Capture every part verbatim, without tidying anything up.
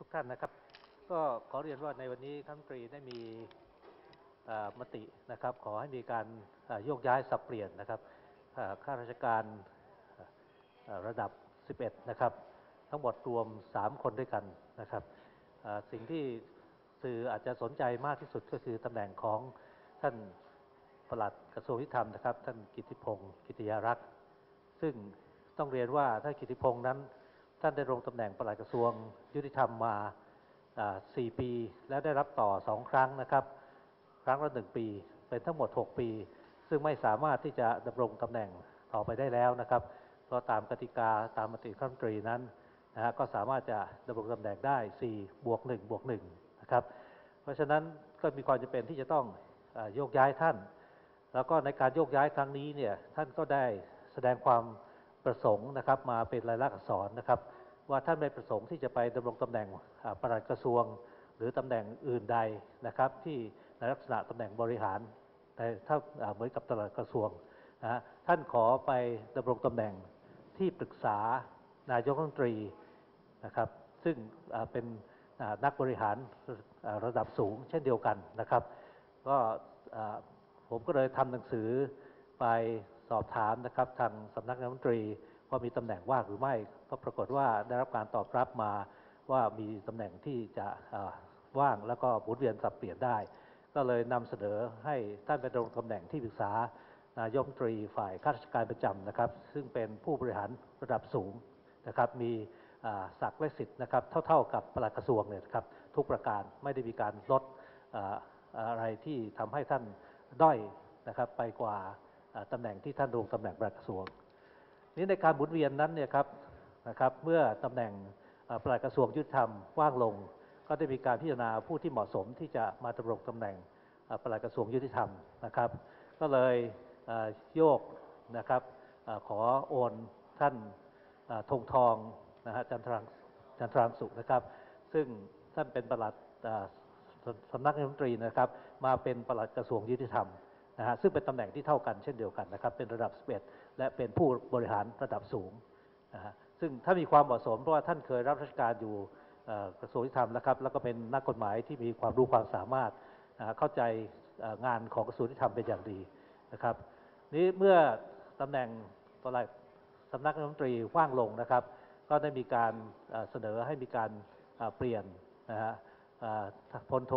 กท่านนะครับก็ขอเรียนว่าในวันนี้ท่านรัฐมนตรีได้มีมตินะครับขอให้มีการโยกย้ายสับเปลี่ยนนะครับข้าราชการระดับสิบเอ็ดนะครับทั้งหมดรวมสามคนด้วยกันนะครับสิ่งที่สื่ออาจจะสนใจมากที่สุดก็คือตำแหน่งของท่านปลัดกระทรวงยุติธรรมนะครับท่านกิติพงศ์กิติยารักษ์ซึ่งต้องเรียนว่าท่านกิติพงศ์นั้นท่านได้ลงตำแหน่งปลัดกระทรวงยุติธรรมมาสี่ปีแล้วได้รับต่อสองครั้งนะครับครั้งละหนึ่งปีเป็นทั้งหมดหกปีซึ่งไม่สามารถที่จะดำรงตำแหน่งต่อไปได้แล้วนะครับเพราะตามกติกาตามมติคณะรัฐมนตรีนั้นนะฮะก็สามารถจะดำรงตำแหน่งได้สี่บวกหนึ่งบวกหนึ่งนะครับเพราะฉะนั้นก็มีความจำเป็นที่จะต้องโยกย้ายท่านแล้วก็ในการโยกย้ายครั้งนี้เนี่ยท่านก็ได้แสดงความประสงค์นะครับมาเป็นลายลักษณ์อักษรนะครับว่าท่านไม่ประสงค์ที่จะไปดำรงตำแหน่งปลัดกระทรวงหรือตำแหน่งอื่นใดนะครับที่ในลักษณะตำแหน่งบริหารแต่ถ้าเหมือนกับปลัดกระทรวงนะท่านขอไปดำรงตำแหน่งที่ปรึกษานายกรัฐมนตรีนะครับซึ่งเป็นนักบริหารระดับสูงเช่นเดียวกันนะครับก็ผมก็เลยทำหนังสือไปสอบถามนะครับทางสำนักนายกรัฐมนตรีว่ามีตำแหน่งว่างหรือไม่ก็ปรากฏว่าได้รับการตอบรับมาว่ามีตำแหน่งที่จะว่างแล้วก็หมุนเวียนสับเปลี่ยนได้ก็เลยนำเสนอให้ท่านไปดำรงตำแหน่งที่ปรึกษานายกรัฐมนตรีฝ่ายข้าราชการประจำนะครับซึ่งเป็นผู้บริหารระดับสูงนะครับมีศักดิ์และสิทธิ์นะครับเท่าๆกับปลัดกระทรวงเนี่ยครับทุกประการไม่ได้มีการลดอะไรที่ทำให้ท่านด้อยนะครับไปกว่าตำแหน่งที่ท่านดำรงตำแหน่งปลัดกระทรวงนี้ในการหมุนเวียนนั้นเนี่ยครับนะครับเมื่อตำแหน่งปลัดกระทรวงยุติธรรมว่างลงก็ได้มีการพิจารณาผู้ที่เหมาะสมที่จะมาดำรงตำแหน่งปลัดกระทรวงยุติธรรมนะครับก็เลยโยกนะครับขอโอนท่านธงทองนะฮะจันทรังจันทรังสุขนะครับซึ่งท่านเป็นปลัดสำนักนายกรัฐมนตรีนะครับมาเป็นปลัดกระทรวงยุติธรรมนะฮะซึ่งเป็นตำแหน่งที่เท่ากันเช่นเดียวกันนะครับเป็นระดับสิบเอ็ดและเป็นผู้บริหารระดับสูงนะฮะซึ่งถ้ามีความเหมาะสมเพราะว่าท่านเคยรับราชการอยู่กระทรวงยุติธรรมนะครับแล้วก็เป็นนักกฎหมายที่มีความรู้ความสามารถเข้าใจงานของกระทรวงยุติธรรมเป็นอย่างดีนะครับนี้เมื่อตำแหน่งปลัดสำนักนายกรัฐมนตรีว่างลงนะครับก็ได้มีการเสนอให้มีการเปลี่ยนนะฮะพลโท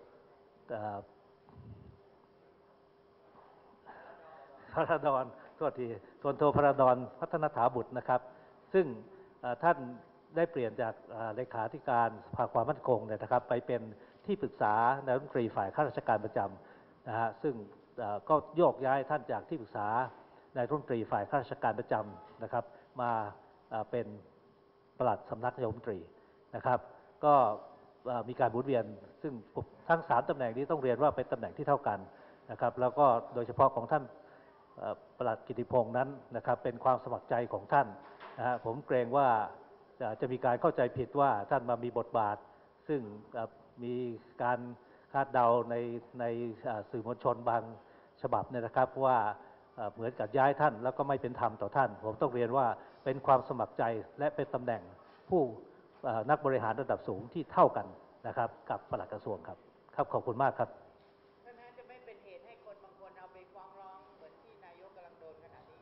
พระดอนโทษทีพลโทพระดอนพัฒนถาบุตรนะครับซึ่งท่านได้เปลี่ยนจากเลขาธิการสภาความมั่นคงเนี่ยนะครับไปเป็นที่ปรึกษานายกรัฐมนตรีฝ่ายข้าราชการประจำนะฮะซึ่งก็โยกย้ายท่านจากที่ปรึกษานายกรัฐมนตรีฝ่ายข้าราชการประจำนะครับมาเป็นปลัดสำนักนายกรัฐมนตรีนะครับก็มีการหมุนเวียนซึ่งทั้งสามตำแหน่งนี้ต้องเรียนว่าเป็นตำแหน่งที่เท่ากันนะครับแล้วก็โดยเฉพาะของท่านปลัดกิติพงศ์นั้นนะครับเป็นความสมัครใจของท่านนะฮะผมเกรงว่าจะมีการเข้าใจผิดว่าท่านมามีบทบาทซึ่งมีการคาดเดาในในสื่อมวลชนบางฉบับเนี่ยนะครับว่าเหมือนกับย้ายท่านแล้วก็ไม่เป็นธรรมต่อท่านผมต้องเรียนว่าเป็นความสมัครใจและเป็นตำแหน่งผู้นักบริหารระดับสูงที่เท่ากันนะครับกับปลัดกระทรวงครับครับขอบคุณมากครับท่านฮะจะไม่เป็นเหตุให้คนบางคนเอาไปฟ้องร้องเหมือนที่นายกกำลังโดนขณะนี้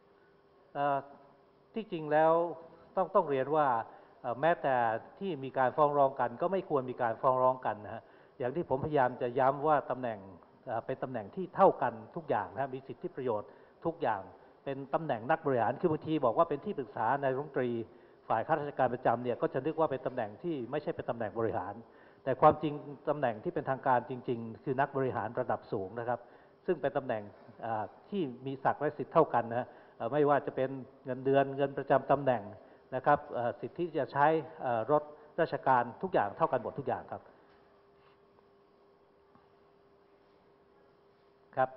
ที่จริงแล้วต้องต้องเรียนว่าแม้แต่ที่มีการฟ้องร้องกันก็ไม่ควรมีการฟ้องร้องกันนะฮะอย่างที่ผมพยายามจะย้ำว่าตำแหน่งเป็นตำแหน่งที่เท่ากันทุกอย่างนะมีสิทธิประโยชน์ทุกอย่างเป็นตำแหน่งนักบริหารคือบางทีบอกว่าเป็นที่ปรึกษานายกรัฐมนตรีฝ่ายข้าราชการประจำเนี่ยก็จะนึกว่าเป็นตำแหน่งที่ไม่ใช่เป็นตำแหน่งบริหารแต่ความจริงตำแหน่งที่เป็นทางการจริงๆคือนักบริหารระดับสูงนะครับซึ่งเป็นตำแหน่งที่มีศักดิ์และสิทธิ์เท่ากันนะไม่ว่าจะเป็นเงินเดือนเงินประจำตำแหน่งนะครับสิทธิที่จะใช้รถราชการทุกอย่างเท่ากันหมดทุกอย่างครับครับ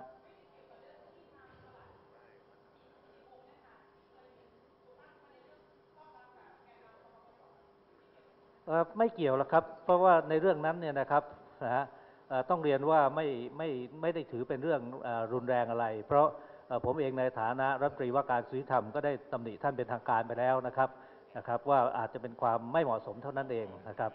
ไม่เกี่ยวหรอกครับเพราะว่าในเรื่องนั้นเนี่ยนะครับนะฮะต้องเรียนว่าไม่ไม่ไม่ได้ถือเป็นเรื่องรุนแรงอะไรเพราะผมเองในฐานะรัฐมนตรีว่าการกระทรวงยุติธรรมก็ได้ตำหนิท่านเป็นทางการไปแล้วนะครับนะครับว่าอาจจะเป็นความไม่เหมาะสมเท่านั้นเองนะครับ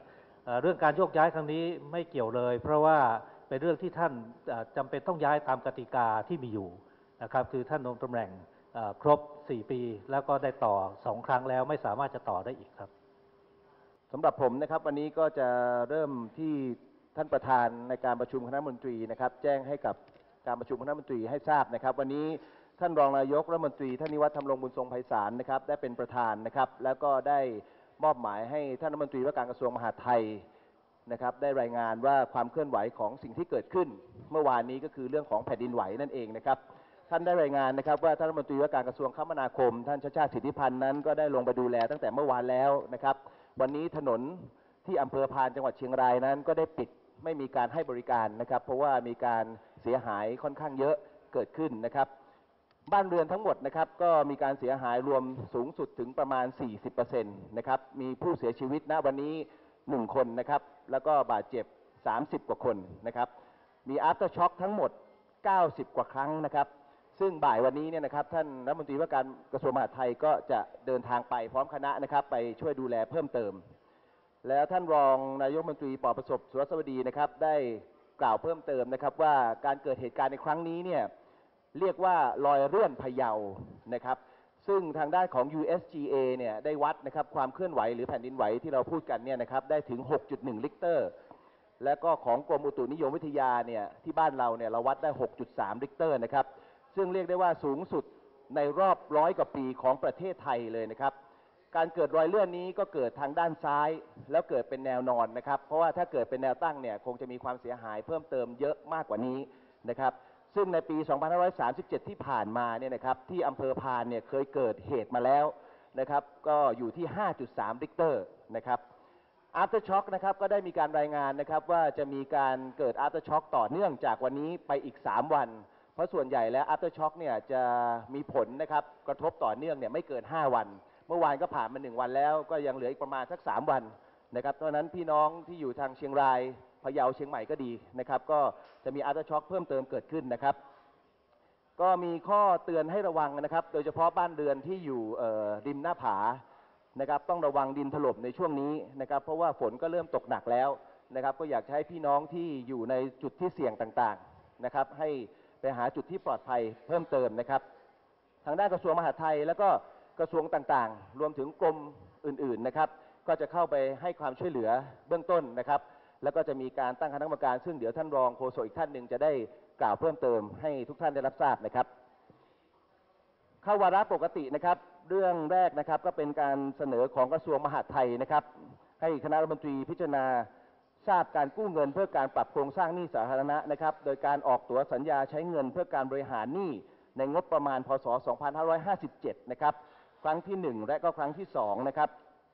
เอ่อเรื่องการโยกย้ายครั้งนี้ไม่เกี่ยวเลย เพราะว่าเป็นเรื่องที่ท่านเอ่อจำเป็นต้องย้ายตามกติกาที่มีอยู่นะครับคือท่านดำรงตำแหน่งเอ่อครบสี่ปีแล้วก็ได้ต่อสองครั้งแล้วไม่สามารถจะต่อได้อีกครับสำหรับผมนะครับวันนี้ก็จะเริ่มที่ท่านประธานในการประชุมคณะรัฐมนตรีนะครับแจ้งให้กับการประชุมคณะรัฐมนตรีให้ทราบนะครับวันนี้ท่านรองนายกรัฐมนตรีท่านนิวัฒน์ธรรมรงค์บุญทรงไพศาลนะครับได้เป็นประธานนะครับแล้วก็ได้มอบหมายให้ท่านรัฐมนตรีว่าการกระทรวงมหาดไทยนะครับได้รายงานว่าความเคลื่อนไหวของสิ่งที่เกิดขึ้นเมื่อวานนี้ก็คือเรื่องของแผ่นดินไหวนั่นเองนะครับท่านได้รายงานนะครับว่าท่านรัฐมนตรีว่าการกระทรวงคมนาคมท่านชาติชาติสิทธิพันธ์นั้นก็ได้ลงไปดูแลตั้งแต่เมื่อวานแล้วนะครับวันนี้ถนนที่อำเภอพานจังหวัดเชียงรายนั้นก็ได้ปิดไม่มีการให้บริการนะครับเพราะว่ามีการเสียหายค่อนข้างเยอะเกิดขึ้นนะครับบ้านเรือนทั้งหมดนะครับก็มีการเสียหายรวมสูงสุดถึงประมาณ สี่สิบเปอร์เซ็นต์ นะครับมีผู้เสียชีวิตณวันนี้หนึ่งคนนะครับแล้วก็บาดเจ็บสามสิบกว่าคนนะครับมี after shock ทั้งหมดเก้าสิบกว่าครั้งนะครับซึ่งบ่ายวันนี้เนี่ยนะครับท่านรัฐมนตรีว่าการกระทรวงมหาดไทยก็จะเดินทางไปพร้อมคณะนะครับไปช่วยดูแลเพิ่มเติมแล้วท่านรองนายกรัฐมนตรีปลอดประสบสุรสวัสดีนะครับได้กล่าวเพิ่มเติมนะครับว่าการเกิดเหตุการณ์ในครั้งนี้เนี่ยเรียกว่ารอยเลื่อนพะเยานะครับซึ่งทางด้านของ ยู เอส จี เอ เนี่ยได้วัดนะครับความเคลื่อนไหวหรือแผ่นดินไหวที่เราพูดกันเนี่ยนะครับได้ถึง หกจุดหนึ่ง ลิกเตอร์และก็ของกรมอุตุนิยมวิทยาเนี่ยที่บ้านเราเนี่ยเราวัดได้ หกจุดสาม ลิกเตอร์นะครับซึ่งเรียกได้ว่าสูงสุดในรอบร้อยกว่าปีของประเทศไทยเลยนะครับการเกิดรอยเลื่อนนี้ก็เกิดทางด้านซ้ายแล้วเกิดเป็นแนวนอนนะครับเพราะว่าถ้าเกิดเป็นแนวตั้งเนี่ยคงจะมีความเสียหายเพิ่มเติมเยอะมากกว่านี้นะครับซึ่งในปี สองพันห้าร้อยสามสิบเจ็ด ที่ผ่านมาเนี่ยนะครับที่อำเภอพานเนี่ยเคยเกิดเหตุมาแล้วนะครับก็อยู่ที่ ห้าจุดสาม ลิกเตอร์นะครับ after shock นะครับก็ได้มีการรายงานนะครับว่าจะมีการเกิด after shock ต่อเนื่องจากวันนี้ไปอีกสามวันเพราะส่วนใหญ่แล้ว after shock เนี่ยจะมีผลนะครับกระทบต่อเนื่องเนี่ยไม่เกินห้าวันเมื่อวานก็ผ่านมาหนึ่งวันแล้วก็ยังเหลืออีกประมาณสักสามวันนะครับเพราะฉะนั้นพี่น้องที่อยู่ทางเชียงรายพะเยาเชียงใหม่ก็ดีนะครับก็จะมี after shock เพิ่มเติมเกิดขึ้นนะครับก็มีข้อเตือนให้ระวังนะครับโดยเฉพาะบ้านเรือนที่อยู่ริมหน้าผานะครับต้องระวังดินถล่มในช่วงนี้นะครับเพราะว่าฝนก็เริ่มตกหนักแล้วนะครับก็อยากให้พี่น้องที่อยู่ในจุดที่เสี่ยงต่างๆนะครับให้ไปหาจุดที่ปลอดภัยเพิ่มเติมนะครับทางด้านกระทรวงมหาดไทยแล้วก็กระทรวงต่างๆรวมถึงกรมอื่นๆนะครับก็จะเข้าไปให้ความช่วยเหลือเบื้องต้นนะครับแล้วก็จะมีการตั้งคณะกรรมการซึ่งเดี๋ยวท่านรองโฆษกอีกท่านหนึ่งจะได้กล่าวเพิ่มเติมให้ทุกท่านได้รับทราบนะครับเข้าวาระปกตินะครับเรื่องแรกนะครับก็เป็นการเสนอของกระทรวงมหาดไทยนะครับให้คณะรัฐมนตรีพิจารณาทราบการกู้เงินเพื่อการปรับโครงสร้างหนี้สาธารณะนะครับโดยการออกตั๋วสัญญาใช้เงินเพื่อการบริหารหนี้ในงบประมาณพ.ศ. สองพันห้าร้อยห้าสิบเจ็ดนะครับครั้งที่หนึ่งและก็ครั้งที่สองนะครับ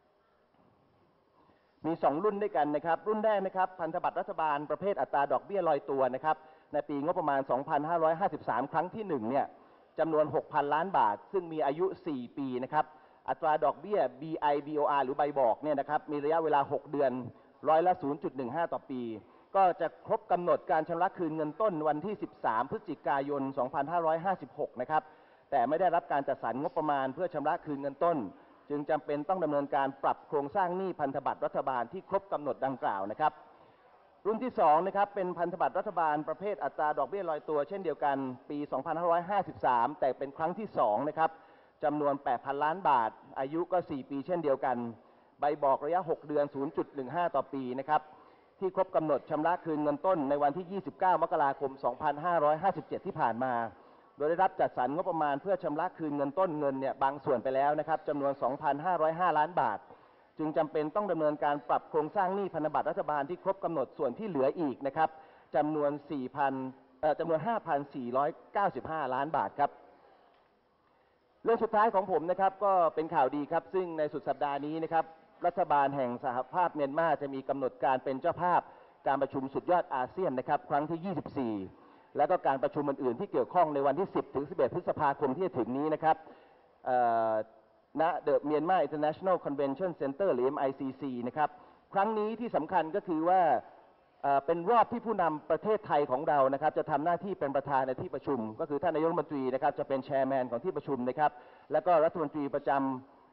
มีสองรุ่นด้วยกันนะครับรุ่นแรกนะครับพันธบัตรรัฐบาลประเภทอัตราดอกเบี้ยลอยตัวนะครับในปีงบประมาณ สองพันห้าร้อยห้าสิบสาม ครั้งที่หนึ่งเนี่ยจำนวน หกพัน ล้านบาทซึ่งมีอายุสี่ปีนะครับอัตราดอกเบี้ย บี ไอ บี โอ อาร์ หรือใบบอกเนี่ยนะครับมีระยะเวลาหกเดือนร้อยละ ศูนย์จุดหนึ่งห้า ต่อปีก็จะครบกำหนดการชำระคืนเงินต้นวันที่สิบสามพฤศจิกายนสองพันห้าร้อยห้าสิบหกนะครับแต่ไม่ได้รับการจัดสรรงบประมาณเพื่อชำระคืนเงินต้นจึงจำเป็นต้องดำเนินการปรับโครงสร้างหนี้พันธบัตรรัฐบาลที่ครบกำหนดดังกล่าวนะครับรุ่นที่สองนะครับเป็นพันธบัตรรัฐบาลประเภทอัตราดอกเบี้ยลอยตัวเช่นเดียวกันปี สองพันห้าร้อยห้าสิบสาม แต่เป็นครั้งที่สองนะครับจำนวน แปดพัน ล้านบาทอายุก็สี่ปีเช่นเดียวกันใบบอกระยะหกเดือน ศูนย์จุดหนึ่งห้า ต่อปีนะครับที่ครบกำหนดชำระคืนเงินต้นในวันที่ยี่สิบเก้ามกราคมสองพันห้าร้อยห้าสิบเจ็ดที่ผ่านมาโดยได้รับจัดสรรงบประมาณเพื่อชำระคืนเงินต้นเงินเนี่ยบางส่วนไปแล้วนะครับจำนวน สองพันห้าร้อยห้า ล้านบาทจึงจำเป็นต้องดำเนินการปรับโครงสร้างหนี้พันธบัตรรัฐบาลที่ครบกำหนดส่วนที่เหลืออีกนะครับจำนวน สี่พัน เอ่อจำนวน ห้าพันสี่ร้อยเก้าสิบห้า ล้านบาทครับเรื่องสุดท้ายของผมนะครับก็เป็นข่าวดีครับซึ่งในสุดสัปดาห์นี้นะครับรัฐบาลแห่งสหภาพเมียนมาจะมีกำหนดการเป็นเจ้าภาพการประชุมสุดยอดอาเซียนนะครับครั้งที่ยี่สิบสี่และก็การประชุมอื่นๆที่เกี่ยวข้องในวันที่สิบถึงสิบเอ็ดพฤษภาคมที่จะถึงนี้นะครับณ The Myanmar International Convention Center หรือ เอ็ม ไอ ซี ซี นะครับครั้งนี้ที่สำคัญก็คือว่าเป็นรอบที่ผู้นำประเทศไทยของเรานะครับจะทำหน้าที่เป็นประธานในที่ประชุมก็คือท่านนายกรัฐมนตรีนะครับจะเป็นแชร์แมนของที่ประชุมนะครับและก็รัฐมนตรีประจ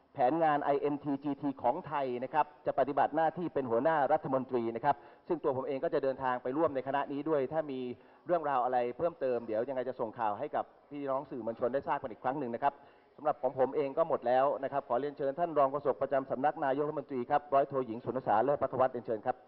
แผนงาน ไอ เอ็น ที จี ที ของไทยนะครับจะปฏิบัติหน้าที่เป็นหัวหน้ารัฐมนตรีนะครับซึ่งตัวผมเองก็จะเดินทางไปร่วมในคณะนี้ด้วยถ้ามีเรื่องราวอะไรเพิ่มเติมเดี๋ยวยังไงจะส่งข่าวให้กับพี่น้องสื่อมวลชนได้ทราบกันอีกครั้งหนึ่งนะครับสำหรับของผมเองก็หมดแล้วนะครับขอเรียนเชิญท่านรองโฆษกประจำสำนักนายกรัฐมนตรีครับร้อยโทหญิงสุนสาเลิศภัทรวัฒน์เรียนเชิญครับ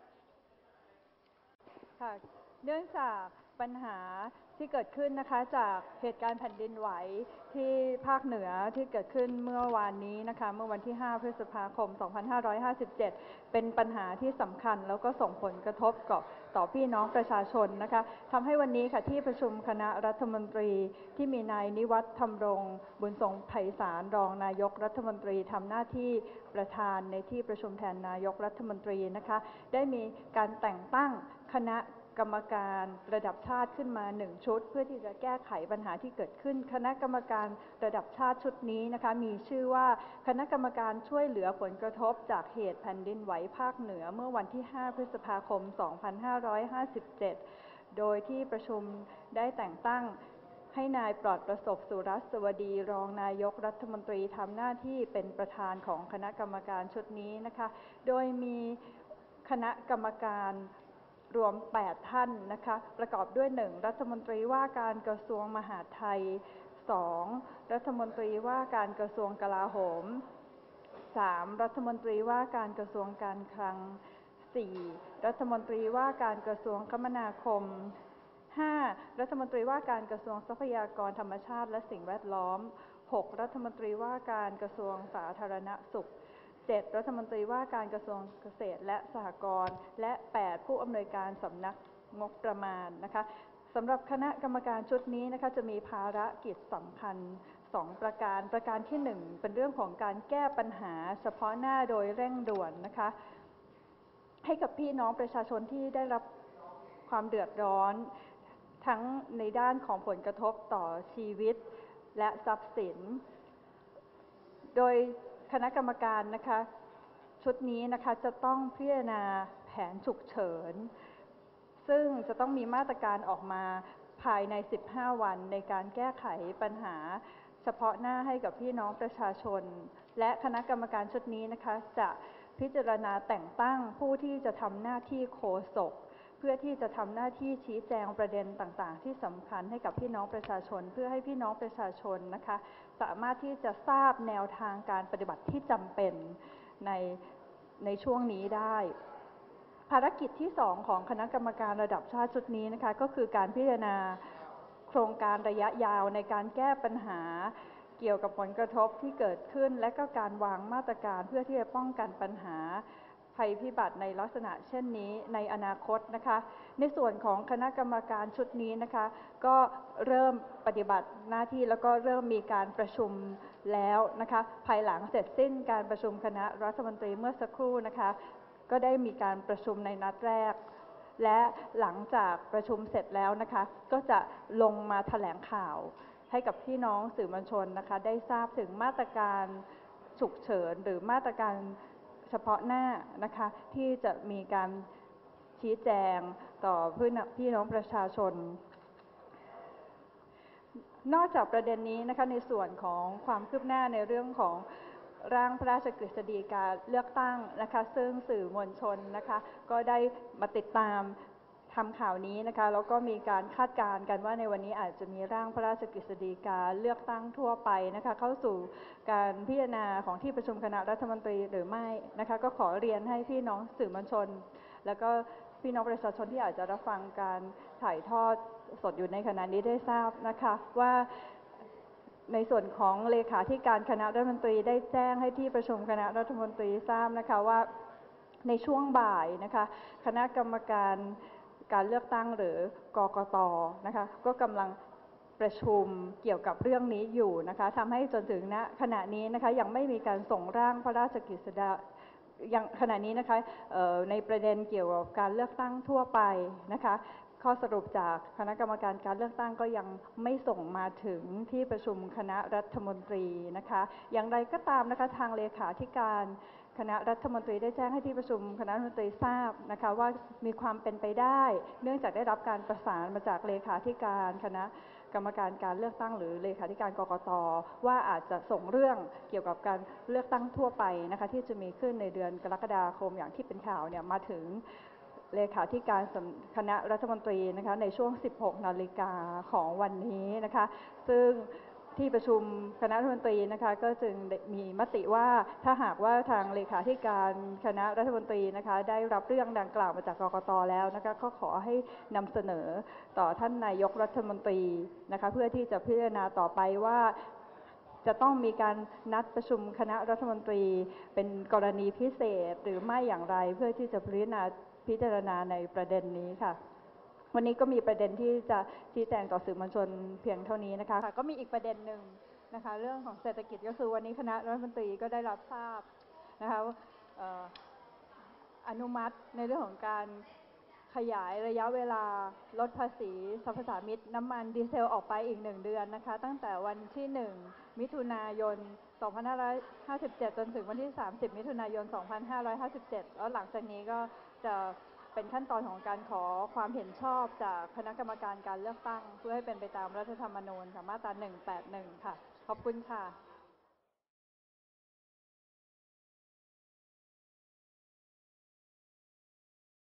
ค่ะเนื่องจากปัญหาที่เกิดขึ้นนะคะจากเหตุการณ์แผ่นดินไหวที่ภาคเหนือที่เกิดขึ้นเมื่อวานนี้นะคะเมื่อวันที่ห้าพฤษภาคมสองพันห้าร้อยห้าสิบเจ็ดเป็นปัญหาที่สำคัญแล้วก็ส่งผลกระทบกับต่อพี่น้องประชาชนนะคะทำให้วันนี้ค่ะที่ประชุมคณะรัฐมนตรีที่มีนายนิวัฒน์ธรรมรงค์บุญทรงไพศาลรองนายกรัฐมนตรีทำหน้าที่ประธานในที่ประชุมแทนนายกรัฐมนตรีนะคะได้มีการแต่งตั้งคณะกรรมการระดับชาติขึ้นมาหนึ่งชุดเพื่อที่จะแก้ไขปัญหาที่เกิดขึ้นคณะกรรมการระดับชาติชุดนี้นะคะมีชื่อว่าคณะกรรมการช่วยเหลือผลกระทบจากเหตุแผ่นดินไหวภาคเหนือเมื่อวันที่ห้าพฤษภาคมสองพันห้าร้อยห้าสิบเจ็ดโดยที่ประชุมได้แต่งตั้งให้นายปลอดประสบสุรัสวดีรองนายกรัฐมนตรีทำหน้าที่เป็นประธานของคณะกรรมการชุดนี้นะคะโดยมีคณะกรรมการรวมแปดท่านนะคะประกอบด้วยหนึ่งรัฐมนตรีว่าการกระทรวงมหาดไทยสองรัฐมนตรีว่าการกระทรวงกลาโหมสามรัฐมนตรีว่าการกระทรวงการคลังสี่รัฐมนตรีว่าการกระทรวงคมนาคมห้ารัฐมนตรีว่าการกระทรวงทรัพยากรธรรมชาติและสิ่งแวดล้อมหกรัฐมนตรีว่าการกระทรวงสาธารณสุขเจ็ดรัฐมนตรีว่าการกระทรวงเกษตรและสหกรณ์และแปดผู้อำนวยการสำนักงบประมาณนะคะสำหรับคณะกรรมการชุดนี้นะคะจะมีภารกิจสำคัญสองประการประการที่หนึ่งเป็นเรื่องของการแก้ปัญหาเฉพาะหน้าโดยเร่งด่วนนะคะให้กับพี่น้องประชาชนที่ได้รับความเดือดร้อนทั้งในด้านของผลกระทบต่อชีวิตและทรัพย์สินโดยคณะกรรมการนะคะชุดนี้นะคะจะต้องพิจารณาแผนฉุกเฉินซึ่งจะต้องมีมาตรการออกมาภายในสิบห้าวันในการแก้ไขปัญหาเฉพาะหน้าให้กับพี่น้องประชาชนและคณะกรรมการชุดนี้นะคะจะพิจารณาแต่งตั้งผู้ที่จะทำหน้าที่โฆษกเพื่อที่จะทำหน้าที่ชี้แจงประเด็นต่างๆที่สำคัญให้กับพี่น้องประชาชนเพื่อให้พี่น้องประชาชนนะคะสามารถที่จะทราบแนวทางการปฏิบัติที่จำเป็นในในช่วงนี้ได้ภารกิจที่สองของคณะกรรมการระดับชาติชุดนี้นะคะก็คือการพิจารณาโครงการระยะยาวในการแก้ปัญหาเกี่ยวกับผลกระทบที่เกิดขึ้นและก็การวางมาตรการเพื่อที่จะป้องกันปัญหาภัยพิบัติในลักษณะเช่นนี้ในอนาคตนะคะในส่วนของคณะกรรมการชุดนี้นะคะก็เริ่มปฏิบัติหน้าที่แล้วก็เริ่มมีการประชุมแล้วนะคะภายหลังเสร็จสิ้นการประชุมคณะรัฐมนตรีเมื่อสักครู่นะคะก็ได้มีการประชุมในนัดแรกและหลังจากประชุมเสร็จแล้วนะคะก็จะลงมาแถลงข่าวให้กับพี่น้องสื่อมวลชนนะคะได้ทราบถึงมาตรการฉุกเฉินหรือมาตรการเฉพาะหน้านะคะที่จะมีการชี้แจงต่อพี่น้องประชาชนนอกจากประเด็นนี้นะคะในส่วนของความคืบหน้าในเรื่องของร่างพระราชกฤษฎีกาเลือกตั้งนะคะซึ่งสื่อมวลชนนะคะก็ได้มาติดตามทำข่าวนี้นะคะแล้วก็มีการคาดการณ์กันว่าในวันนี้อาจจะมีร่างพระราชกฤษฎีกาเลือกตั้งทั่วไปนะคะเข้าสู่การพิจารณาของที่ประชุมคณะรัฐมนตรีหรือไม่นะคะก็ขอเรียนให้พี่น้องสื่อมวลชนแล้วก็พี่น้องประชาชนที่อาจจะรับฟังการถ่ายทอดสดอยู่ในขณะนี้ได้ทราบนะคะว่าในส่วนของเลขาธิการคณะรัฐมนตรีได้แจ้งให้ที่ประชุมคณะรัฐมนตรีทราบนะคะว่าในช่วงบ่ายนะคะคณะกรรมการการเลือกตั้งหรือกกต.นะคะก็กำลังประชุมเกี่ยวกับเรื่องนี้อยู่นะคะทำให้จนถึงณขณะนี้นะคะยังไม่มีการส่งร่างพระราชกฤษฎียังขณะนี้นะคะในประเด็นเกี่ยวกับการเลือกตั้งทั่วไปนะคะข้อสรุปจากคณะกรรมการการเลือกตั้งก็ยังไม่ส่งมาถึงที่ประชุมคณะรัฐมนตรีนะคะอย่างไรก็ตามนะคะทางเลขาธิการคณะรัฐมนตรีได้แจ้งให้ที่ประชุมคณะรัฐมนตรีทราบนะคะว่ามีความเป็นไปได้เนื่องจากได้รับการประสานมาจากเลขาธิการคณะกรรมการการเลือกตั้งหรือเลขาธิการกกต.ว่าอาจจะส่งเรื่องเกี่ยวกับการเลือกตั้งทั่วไปนะคะที่จะมีขึ้นในเดือนกรกฎาคมอย่างที่เป็นข่าวเนี่ยมาถึงเลขาธิการคณะรัฐมนตรีนะคะในช่วง สิบหก นาฬิกาของวันนี้นะคะซึ่งที่ประชุมคณะรัฐมนตรีนะคะก็จึงมีมติว่าถ้าหากว่าทางเลขาธิการคณะรัฐมนตรีนะคะได้รับเรื่องดังกล่าวมาจากกกต.แล้วนะคะก็ขอให้นำเสนอต่อท่านนายกรัฐมนตรีนะคะเพื่อที่จะพิจารณาต่อไปว่าจะต้องมีการนัดประชุมคณะรัฐมนตรีเป็นกรณีพิเศษหรือไม่อย่างไรเพื่อที่จะพิจารณาพิจารณาในประเด็นนี้ค่ะวันนี้ก็มีประเด็นที่จะชี้แจงต่อสื่อมวลชนเพียงเท่านี้นะคะก็มีอีกประเด็นหนึ่งนะคะเรื่องของเศรษฐกิจก็คือวันนี้คณะรัฐมนตรีก็ได้รับทราบนะคะอนุมัติในเรื่องของการขยายระยะเวลาลดภาษีสรรพสามิตน้ำมันดีเซลออกไปอีกหนึ่งเดือนนะคะตั้งแต่วันที่หนึ่งมิถุนายนสองพันห้าร้อยห้าสิบเจ็ดจนถึงวันที่สามสิบมิถุนายนสองพันห้าร้อยห้าสิบเจ็ดแล้วหลังจากนี้ก็จะเป็นขั้นตอนของการขอความเห็นชอบจากคณะกรรมการการเลือกตั้งเพื่อให้เป็นไปตามรัฐธรรมนูญค่ะมาตราหนึ่งแปดหนึ่งค่ะขอบคุณค่ะ